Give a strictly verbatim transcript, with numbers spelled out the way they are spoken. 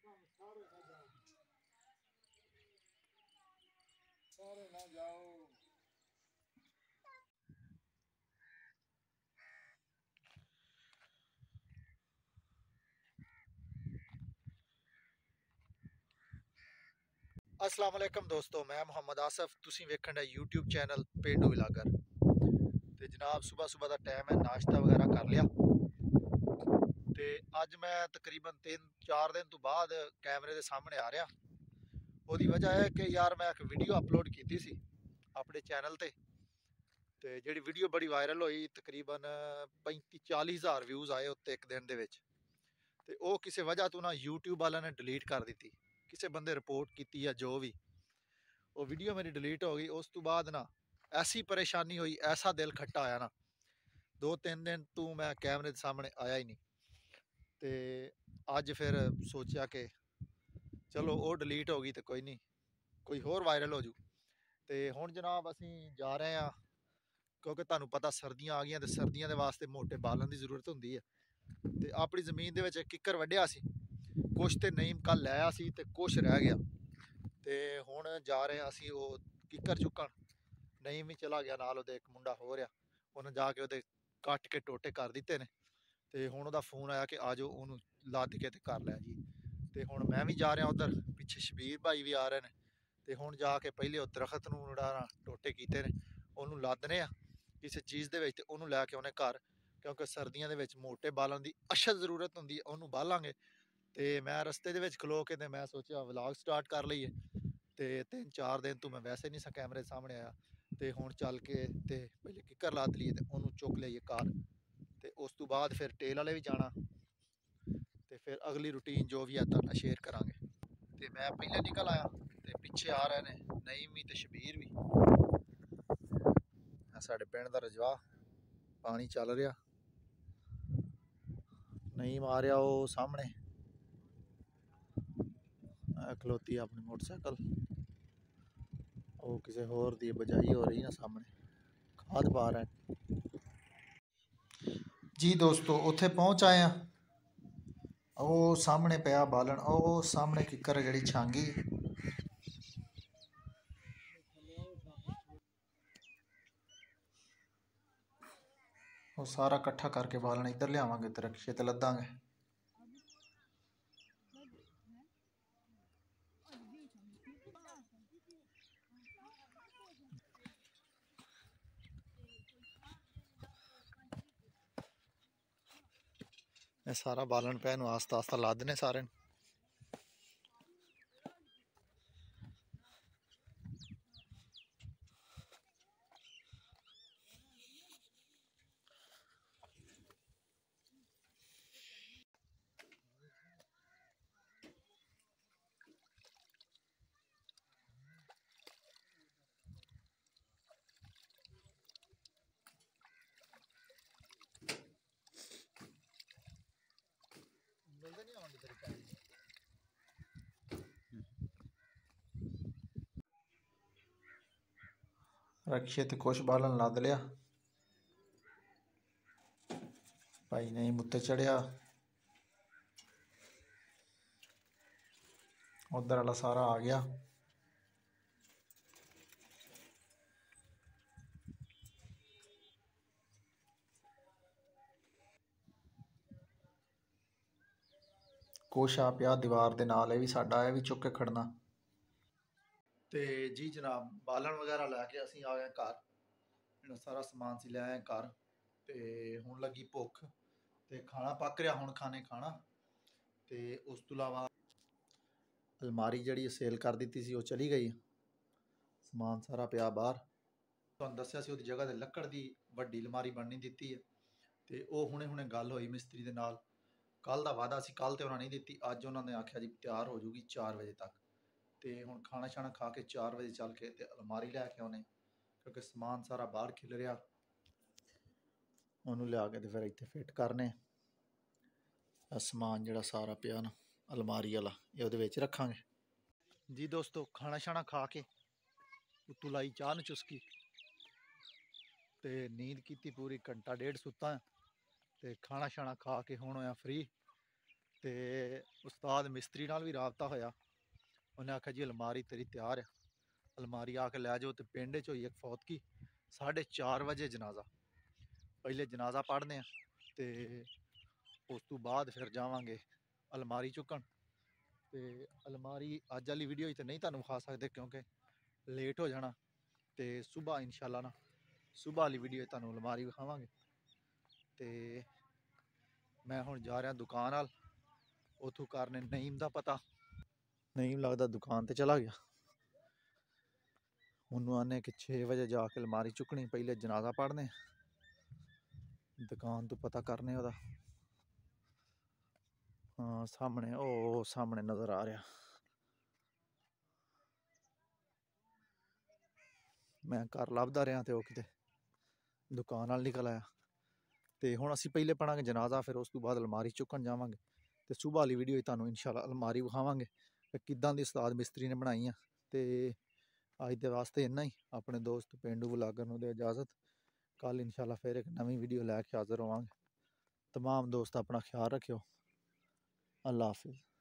सारे ना जाओ। अस्सलाम वालेकुम दोस्तों, मैं मोहम्मद आसफ, तुसीं वेखण डे यूट्यूब चैनल पेंडू विलागर। ते जनाब सुबह सुबह का टाइम है, नाश्ता वगैरह कर लिया। ते अज मैं तकरीबन तीन चार दिन तो बाद कैमरे के सामने आ रहा। ਉਹਦੀ वजह है कि यार मैं एक वीडियो अपलोड की सी अपने चैनल ते ते ਜਿਹੜੀ वीडियो बड़ी वायरल हुई, तकरीबन पैंती चाली हज़ार व्यूज़ आए उत्ते एक दिन दे विच। ते ਉਹ ਕਿਸੇ वजह तो ना यूट्यूब वालों ने डिलीट कर दी, किसी बंदे रिपोर्ट की या जो भी, वो वीडियो मेरी डिलीट हो गई। उस तो बाद ना ऐसी परेशानी हुई, ऐसा दिल खट्टा आया ना, दो तीन दिन तू मैं कैमरे के सामने आया ही नहीं। तो अज फिर सोचा कि चलो वो डिलीट हो गई तो कोई नहीं, कोई होर वायरल हो जू। तो हुण जनाब असी जा रहे हैं, क्योंकि तुहानूं पता सर्दियां आ गई, तो सर्दियों के वास्ते मोटे बालन की जरूरत होंदी है। तो अपनी जमीन दे विच किक्कर वड्ढिया सी, कुछ तो नीम कल लाया सी ते कुछ रह गया। तो हुण जा रहे हैं असी वो किक्कर चुकन। नीम भी चला गया, नाल ओहदे एक मुंडा हो रहा, उन्हें जाके ओहदे कट के टोटे कर दिते ने। तो हुण ओहदा फोन आया कि आ जाओ उन्होंने लद के ते कर लै जी। तो हुण मैं भी जा रहा उधर, पिछे शबीर भाई भी आ रहे हैं। तो हुण जाके पहले वो दरखत नूं उड़ा टोटे कीते ने, उन्होंने लदने आ किसी चीज़ दे विच, ते उन्होंने लैके आउणे घर, क्योंकि सर्दियों के विच मोटे बालों की अशद जरूरत होंदी है, उन्होंने बालांगे। तो मैं रस्ते दे विच खलो के ते मैं सोचा व्लॉग स्टार्ट कर लईए। तो तीन चार दिन तो मैं वैसे नहीं सा कैमरे सामने आया। तो हुण चल के ते पहले किक्कर लद लीए, तो उन्होंने चुक लियाइए घर। तो उस तो बाद फिर टेल वाले भी जाना, तो फिर अगली रूटीन जो भी है तुहाडे शेयर करांगे। तो मैं पहले निकल आया, तो पिछे आ रहे हैं नईम भी तो शबीर भी। साढ़े पिंड का रजवा पानी चल रहा, नईम आ रहा वो सामने खलोती अपनी मोटरसाइकिल, वो किसी होर दी बजाई हो रही ना सामने, खाद पा रहे हैं जी। दोस्तों उत्थे पहुँच आए हैं, वो सामने पिया बालन, वो सामने किक्कर जी छांगी, वो सारा कट्ठा करके बालन इधर लियावांगे तो रक्शे ते लदांगे। ये सारा बालन पे आस्ता आस्ता लदने सारे। रक्शे ते कुछ बालन लद लिया, भाई नहीं मुत्ते चढ़िया, उधर वाला सारा आ गया। कुछ आ पिया दीवार के नाल, ये भी साडा, ये भी चुक के खड़ना। तो जी जनाब बालन वगैरह लैके असी आ गए घर, जो सारा समान सी ले आए घर। तो हुण लगी भुख, तो खाना पक रहा, हुण खाने खाना। तो उस तो इलावा अलमारी जी सेल कर दी सी, वो चली गई, समान सारा पिया बाहर। तुहानूं दस्सिया सी उहदी जगह ते लक्कड़ दी वड्डी अलमारी बननी दित्ती है। तो वो हुणे हुणे गल होई मिस्त्री दे नाल, कल का वादा सी, कल तो उन्होंने नहीं दी, अज उन्होंने आख्या जी तैयार हो जूगी चार बजे तक। तो हुण खाना शाना खा के चार बजे चल के ते अलमारी लैके आउने, क्योंकि समान सारा बाहर खिल रहा, उन्होंने लिया के तो फिर इत्थे फिट करने। समान जिहड़ा सारा पिया ना अलमारी वाला, ये उहदे विच रखांगे जी। दोस्तों खाना शाना खा के उत्तों लाई चाह नूं चुस्की, ते नींद की पूरी, घंटा डेढ़ सुत्ता। तो खाना शाना खा के हुण होया फ्री। ਤੇ ਉਸਤਾਦ ਮਿਸਤਰੀ ਨਾਲ ਵੀ ਰਾਬਤਾ ਹੋਇਆ। ਉਹਨੇ ਆਖਿਆ ਜੀ ਅਲਮਾਰੀ ਤੇਰੀ ਤਿਆਰ ਹੈ, ਅਲਮਾਰੀ ਆ ਕੇ ਲੈ ਜਾਓ। ਤੇ ਪਿੰਡ 'ਚ ਹੋਈ ਇੱਕ ਫੌਤਗੀ, ਸਾਢੇ ਚਾਰ ਵਜੇ ਜਨਾਜ਼ਾ। ਪਹਿਲੇ ਜਨਾਜ਼ਾ ਪੜ੍ਹਨੇ ਆ ਤੇ ਉਸ ਤੋਂ ਬਾਅਦ ਫਿਰ ਜਾਵਾਂਗੇ ਅਲਮਾਰੀ ਚੁੱਕਣ। ਤੇ ਅਲਮਾਰੀ ਅੱਜ ਵਾਲੀ ਵੀਡੀਓ 'ਚ ਤਾਂ ਨਹੀਂ ਤੁਹਾਨੂੰ ਵਿਖਾ ਸਕਦੇ ਕਿਉਂਕਿ ਲੇਟ ਹੋ ਜਾਣਾ। ਤੇ ਸੁਬਾਹ ਇਨਸ਼ਾਅੱਲਾ ਨਾ ਸੁਬਾਹ ਵਾਲੀ ਵੀਡੀਓ 'ਚ ਤੁਹਾਨੂੰ ਅਲਮਾਰੀ ਵਿਖਾਵਾਂਗੇ। ਤੇ ਮੈਂ ਹੁਣ ਜਾ ਰਿਹਾ ਦੁਕਾਨ ਵੱਲ, ਉੱਥੋਂ ਕਰਨੇ ਨਈਮ ਦਾ ਪਤਾ। ਨਈਮ ਲੱਗਦਾ ਦੁਕਾਨ ਤੇ ਚਲਾ ਗਿਆ। ਉਹਨੂੰ ਆਨੇ ਕਿ ਛੇ ਵਜੇ ਜਾ ਕੇ ਅਲਮਾਰੀ ਚੁੱਕਣੀ, ਪਹਿਲੇ ਜਨਾਜ਼ਾ ਪੜ੍ਹਨੇ, ਦੁਕਾਨ ਤੋਂ ਪਤਾ ਕਰਨੇ ਉਹਦਾ। ਹਾਂ ਸਾਹਮਣੇ, ਉਹ ਸਾਹਮਣੇ ਨਜ਼ਰ ਆ ਰਿਹਾ। ਮੈਂ ਘਰ ਲੱਭਦਾ ਰਿਹਾ ਤੇ ਉਹ ਕਿਤੇ ਦੁਕਾਨ ਵੱਲ ਨਿਕਲ ਆਇਆ। ਤੇ ਹੁਣ ਅਸੀਂ ਪਹਿਲੇ ਪੜਾਂਗੇ ਜਨਾਜ਼ਾ, ਫਿਰ ਉਸ ਤੋਂ ਬਾਅਦ ਅਲਮਾਰੀ ਚੁੱਕਣ ਜਾਵਾਂਗੇ। ਤੇ ਸੁਬਾਹ ਵਾਲੀ ਵੀਡੀਓ 'ਚ ਤੁਹਾਨੂੰ ਇਨਸ਼ਾਅੱਲਾ ਅਲਮਾਰੀ ਵਿਖਾਵਾਂਗੇ ਕਿ ਕਿੱਦਾਂ ਦੀ ਉਸਤਾਦ ਮਿਸਤਰੀ ਨੇ ਬਣਾਈ ਆ। ਤੇ ਅੱਜ ਦੇ ਵਾਸਤੇ ਇੰਨਾ ਹੀ। ਆਪਣੇ ਦੋਸਤ ਪੇਂਡੂ ਵਲਾਗਰ ਨੂੰ ਦੇ ਇਜਾਜ਼ਤ। ਕੱਲ ਇਨਸ਼ਾਅੱਲਾ ਫਿਰ ਇੱਕ ਨਵੀਂ ਵੀਡੀਓ ਲੈ ਕੇ ਹਾਜ਼ਰ ਹੋਵਾਂਗੇ। तमाम दोस्त अपना ख्याल रखियो। अल्लाह हाफिज़।